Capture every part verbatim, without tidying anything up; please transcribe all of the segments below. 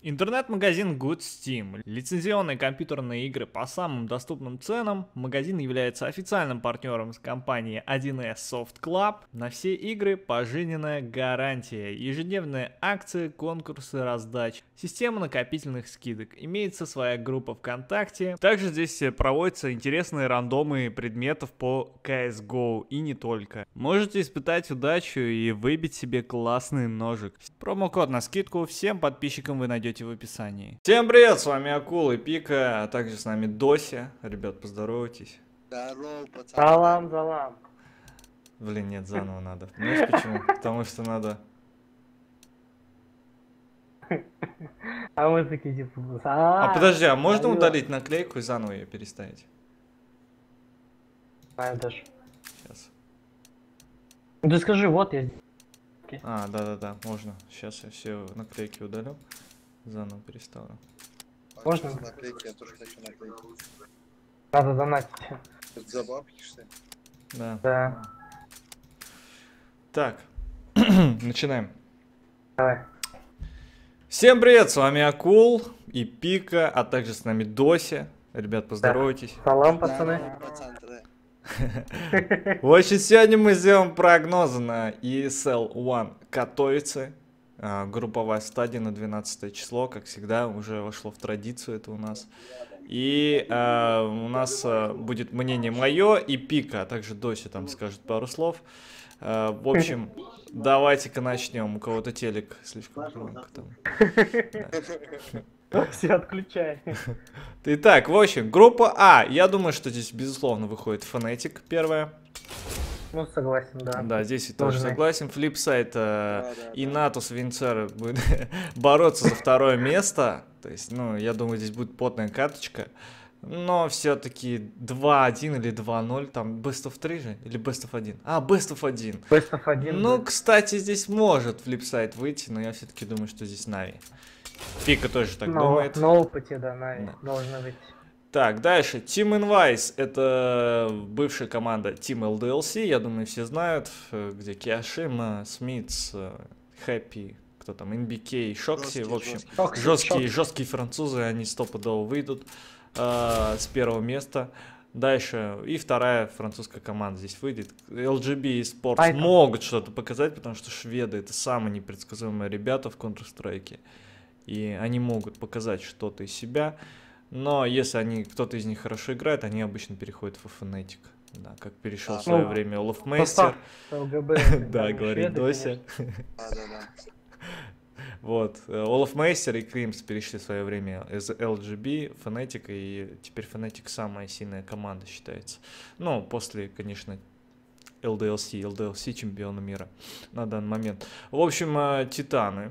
Интернет-магазин Good Steam. Лицензионные компьютерные игры по самым доступным ценам. Магазин является официальным партнером с компанией один эс Soft Club. На все игры пожизненная гарантия. Ежедневные акции, конкурсы, раздачи. Система накопительных скидок. Имеется своя группа ВКонтакте. Также здесь проводятся интересные рандомы предметов по си эс го и не только. Можете испытать удачу и выбить себе классный ножик. Промокод на скидку всем подписчикам вы найдете в описании. Всем привет, с вами Акул и Пика, а также с нами Дося. Ребят, поздоровайтесь. Здорово, пацаны. Салам, салам. Блин, нет, заново надо. Знаешь почему? Потому что надо... А мы такие типа... А подожди, а можно удалить наклейку и заново ее переставить? Знаю даже. Сейчас. Ну ты скажи, вот я... А, да-да-да, можно. Сейчас я все наклейки удалю. Заново переставлю. Можно? Наклейки, я тоже хочу наклейки. Надо донатить. Это за бабки, что ли? Да. Да. Так, начинаем. Давай. Всем привет, с вами Акул и Пика, а также с нами Дося. Ребят, поздоровайтесь. Салам, пацаны. Здорово, пацаны, да. В общем, сегодня мы сделаем прогнозы на и эс эл один Катовице. Групповая стадия на двенадцатое число, как всегда, уже вошло в традицию это у нас. И э, у нас э, будет мнение мое и Пика, а также Дося там скажет пару слов. Э, в общем, давайте-ка начнем. У кого-то телек слишком громко там. Все отключай. Итак, в общем, группа А. Я думаю, что здесь, безусловно, выходит Fnatic первая. Ну, согласен, да. Да, здесь я тоже Должны. согласен. Флипсайд э, Да, да, и да. Натус Винцер будет бороться за второе место. То есть, ну, я думаю, здесь будет потная карточка. Но все-таки два один или два ноль, там Best of три же? Или Best of один? А, Best of один. Best of один. Ну, да. кстати, здесь может Флипсайд выйти, но я все-таки думаю, что здесь Нави. Пика тоже так Но- думает. На опыте, да, Нави Да. должны быть. Так, дальше. Team Invice. Это бывшая команда Team эл ди эл си. Я думаю, все знают, э, где Киошима, Смитс, э, Хэппи, кто там, эн би кей, Шокси. Жесткие, В общем, жесткие. Шокси, жесткие, Шокси. жесткие французы, они стопудово выйдут э, с первого места. Дальше. И вторая французская команда здесь выйдет. эл джи би Sports Python. могут что-то показать, потому что шведы это самые непредсказуемые ребята в Counter-Strike. И они могут показать что-то из себя. Но если они, кто-то из них хорошо играет, они обычно переходят в Fnatic. Да, как перешел А, в свое ну, время Олафмейстер. ЛГБ. Да, говорит Дося. Да, да, да. Вот. Олафмейстер и Кримс перешли в свое время из эл джи би, Fnatic, и теперь Fnatic самая сильная команда считается. Ну, после, конечно, эл ди эл си, эл ди эл си чемпиона мира на данный момент. В общем, э, Титаны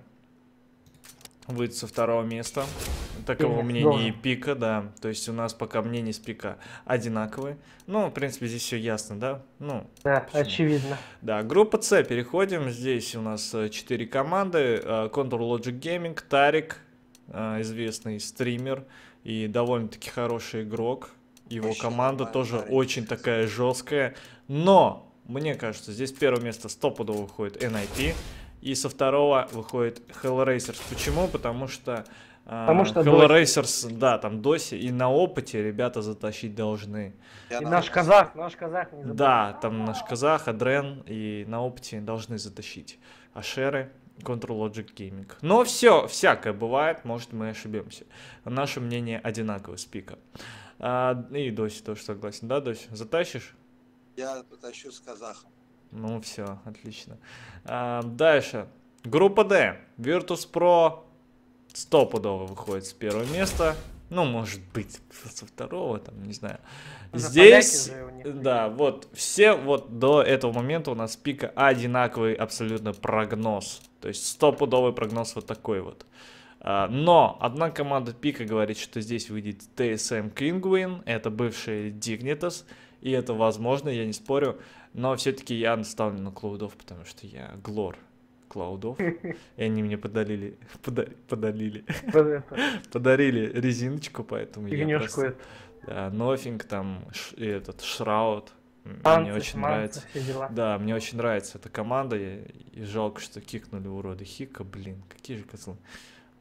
выйдут со второго места. Таково Нет, мнение должен. и Пика, да. То есть у нас пока мнение с Пика одинаковые. Ну, в принципе, здесь все ясно, да? Ну, Да, почему? очевидно. Да, группа С, переходим. Здесь у нас э, четыре команды. Э, Contour Logic Gaming, Тарик, э, известный стример и довольно-таки хороший игрок. Его Вообще команда нормально, тоже Тарик. очень такая жесткая. Но, мне кажется, здесь первое место стопудово выходит эн ай пи. И со второго выходит Hellraisers. Почему? Потому что, э, Потому что Hellraisers, да, там Доси, и на опыте ребята затащить должны. Я И на наш опыте. казах, наш казах не забыл. Да, там наш казах, Адрен, и на опыте должны затащить Ашеры, Control Logic Gaming. Но все, всякое бывает, может мы ошибемся. Наше мнение одинаковое с Пика. А, и Доси тоже согласен, да, Доси? Затащишь? Я потащу с казахом. Ну все, отлично. А, дальше. Группа D. Virtus.pro стопудово выходит с первого места. Ну, может быть, со второго, там, не знаю. За Здесь, поляки же у них. да, вот, все вот до этого момента у нас Пика одинаковый абсолютно прогноз. То есть стопудовый прогноз вот такой вот. А, но одна команда Пика говорит, что здесь выйдет ти эс эм Kinguin, это бывший Dignitas, и это возможно, я не спорю. Но все-таки я наставлю на Клаудов, потому что я глор Клаудов. И они мне подарили, подарили, подарили, Вот это, подарили резиночку, поэтому я фигнёшку просто... эту. Да, Нофинг, там, ш- и этот Шраут. М, Манцы, Мне очень манцы, нравится. все дела. Да, мне очень нравится эта команда. И, и жалко, что кикнули уроды Хика, блин, какие же козлы.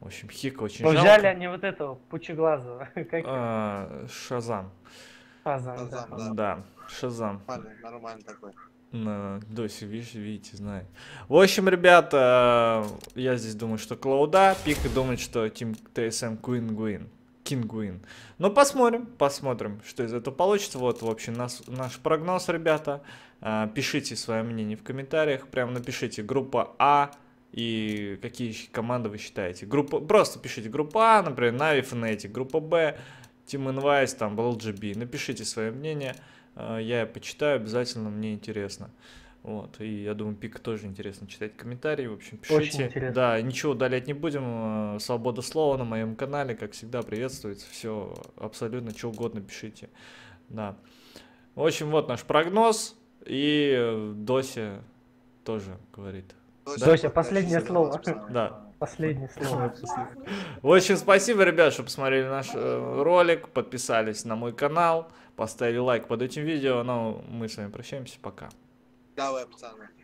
В общем, Хика очень Но жалко. взяли они вот этого, Пучеглазого. Как А, Шазам. Фазан, да. Шазам, да. Да, Шазам. Нормальный, нормальный такой. На Досе, видишь, видите, знает. В общем, ребята, я здесь думаю, что Клауда, Пика думает, что Team ти эс эм Queen Guin. King Guin. Ну, посмотрим, посмотрим, что из этого получится. Вот, в общем, нас, наш прогноз, ребята. А, пишите свое мнение в комментариях. Прям напишите группа А и какие еще команды вы считаете. Группа, просто пишите группа А, например, Na'Vi Fnatic, группа Б, Team Invice, там, эл джи би. Напишите свое мнение. Я почитаю, обязательно, мне интересно. Вот, и я думаю, Пика тоже интересно читать комментарии. В общем, пишите. Очень интересно. Да, ничего удалять не будем. Свобода слова на моем канале, как всегда, приветствуется. Все, абсолютно, что угодно пишите. Да. В общем, вот наш прогноз. И Дося тоже говорит. Дося, Дося, последнее дальше слово. пацаны. Да. Последнее слово. В общем, спасибо, ребят, что посмотрели наш э, ролик, подписались на мой канал, поставили лайк под этим видео. Ну, мы с вами прощаемся, пока. Давай, пацаны.